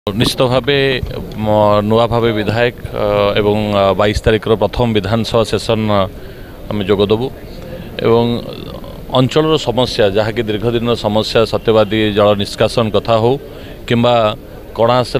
निश्चित भाव नुआ भाव विधायक एवं 22 तारिख प्रथम विधानसभा सेशन आम जोगदेबू एवं अंचल समस्या जहाँकि दीर्घदिन समस्या सत्यवादी जल निष्कासन कथा हो किंबा कणास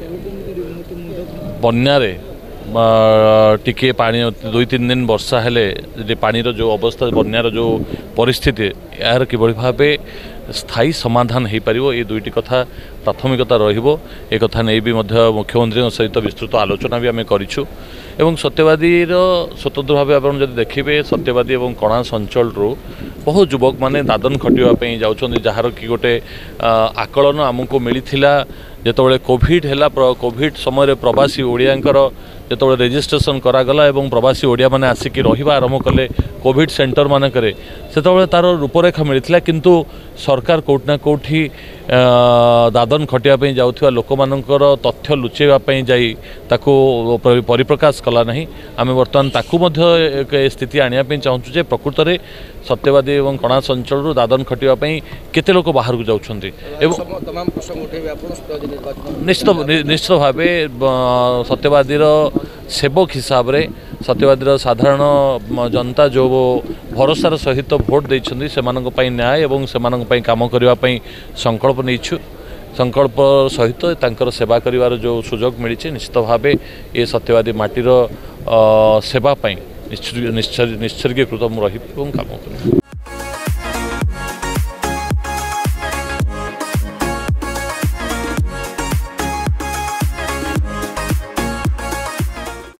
बन्यारे टिके पानी 2-3 दिन वर्षा हेले पानीर जो अवस्था बन्यार जो परिस्थिति यार किभली भावे स्थायी समाधान हो पार ये दुईटी कथा प्राथमिकता रहिबो ए कथा नहीं भी मुख्यमंत्री सहित विस्तृत आलोचना भी आम करिछु एवं सत्यवादी स्वतंत्र भाव आप देखिए सत्यवादी और कणास अंचल बहुत युवक माने दादन खटिया जाउछन जार कि गोटे आकलन आमको मिलता जिते कोविड है कोविड समय प्रवासी ओडियांकर जो रेजिस्ट्रेशन करागला एवं प्रवासी ओडिया माने आसिक रहा आरंभ कले कोविड सेंटर मानक से तार रूपरेखा मिलता किंतु सरकार कोठना कोठी दादन खटिया जाउथिबा लोक मानकर तथ्य लुचेवाई जाई ताको परिप्रकाश कला नहीं आम बर्तमान ताकू एक स्थिति आने चाहूँ जे प्रकृत में सत्यवादी और कणास अंचल दादन खटियापी केते लोक बाहर को जाउछन्ति निश्चित भाव सत्यवादी सेवक हिसाब से सत्यवादी साधारण जनता जो भरोसार सहित भोट देइछन्ति सेमानक पई न्याय एवं सेमानक पई काम करने संकल्प नहींछु संकल्प सहित तांकर सेवा करिवार जो सुजोग मिली निश्चित भाव ये सत्यवादी माटीर सेवाई निश्चर्गीकृत रही काम कर।